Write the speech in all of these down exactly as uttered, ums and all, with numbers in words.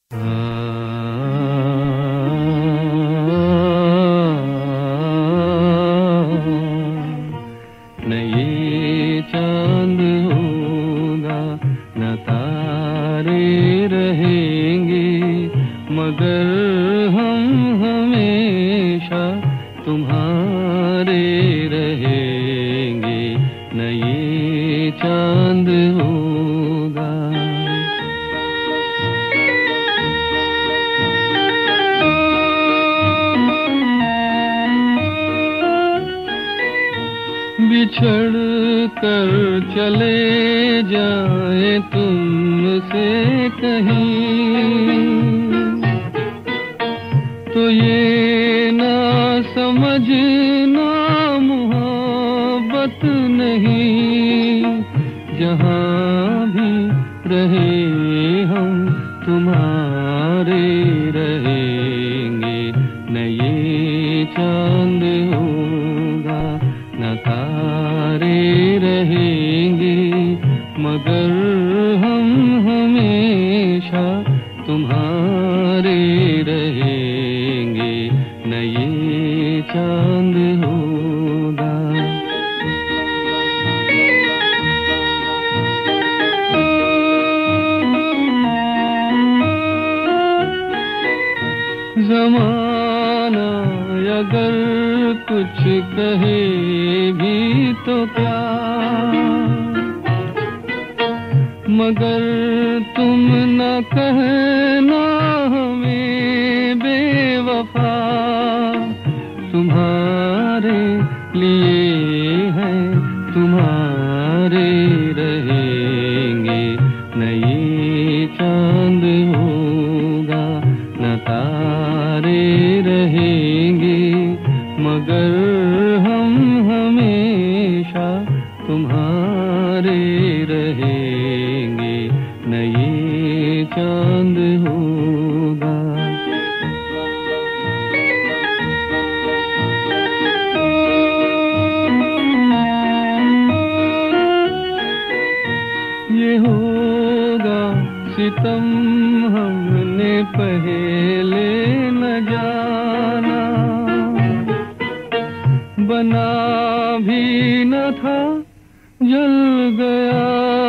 न ये चांद होगा न तारे रहेंगे, मगर हम हमेशा तुम्हारे रहेंगे। न ये चांद होगा। बिछड़ कर चले जाए तुमसे कहीं, तो ये ना समझना मोहब्बत नहीं। जहाँ भी रहे हम तुम्हारे रहेंगे। न ये चांद होगा न तारे रहेंगे, मगर हम हमेशा तुम्हारे रहेंगे। न ये चांद होगा। ज़माना अगर कुछ कहे भी तो क्या, मगर तुम न कहना हमें बेवफा। तुम्हारे लिए हैं तुम्हारे रहेंगे। न ये चांद होगा न तारे रहेंगे, मगर हम हमेशा तुम्हारे रहेंगे। न ये चांद होगा। ये होगा सितम हमने पहले न जाना, बना भी न था जल गया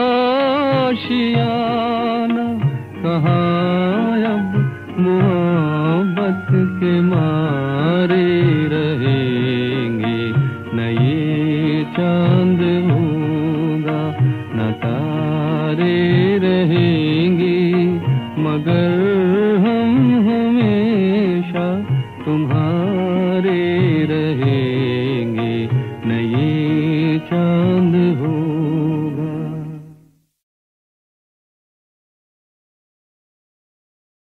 आशियाना। कहाँ अब मोहब्बत के मारे रहेंगे। न ये चांद होगा न तारे रहेंगे, मगर हम हमेशा तुम्हारे रहेंगे।